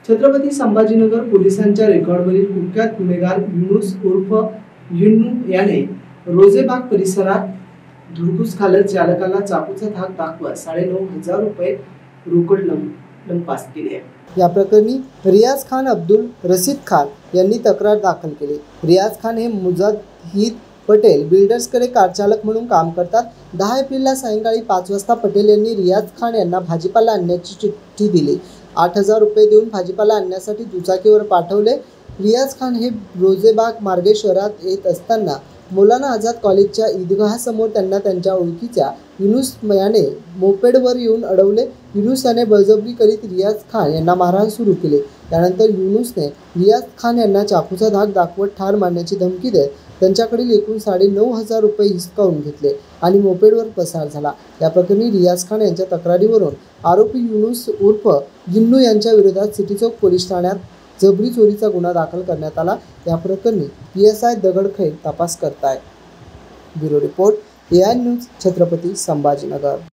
छत्रपती संभाजीनगर पोलिसांच्या रेकॉर्डवरील कुख्यात गुन्हेगार युनुस उर्फ युन्नू याने रोजेबाग परिसरात धुडगूस घालत चालकाला चाकूचा धाक दाखवत 9,500 रुपये रोकड लंपास केली आहे। या प्रकरणी रियाज खान अब्दुल रशीद खान यांनी तक्रार दाखल केली। रियाज खान हे मुजाहिद पटेल बिल्डर्सकडे कारचालक म्हणून काम करतात। 10 एप्रिलला सायंकाळी 5 वाजता पटेल यांनी रियाज खान यांना भाजीपाला आणण्याची चिठ्ठी दिली। 8,000 रुपये देऊन भाजीपाला आणण्यासाठी दुचाकीवर पाठवले। रियाज खान हे रोजेबाग मार्गे शहरात येत असताना मौलाना आझाद कॉलेजच्या ईदगाहसमोर त्यांना त्यांच्या ओळखीच्या युनुस याने मोपेडवर येऊन अडवले। युनुस याने बळजबरी करीत रियाज खान यांना मारहाण सुरू केली। त्यानंतर युनुसने रियाज खान यांना चाकूचा धाक दाखवत ठार मारण्याची धमकी देत त्यांच्याकडील एकूण 9,500 रुपये हिसकावून घेतले आणि मोपेडवर पसार झाला। या प्रकरणी रियाज खान यांच्या तक्रारीवरून आरोपी युनुस उर्फ युन्नू यांच्या विरोधात सिटी चौक पोलीस ठाण्यात जबरी चोरीचा गुन्हा दाखल करण्यात आला। या प्रकरणी PSI दगडखैर तपास करताय। Bureau report AI news, Chhatrapati Sambhajinagar.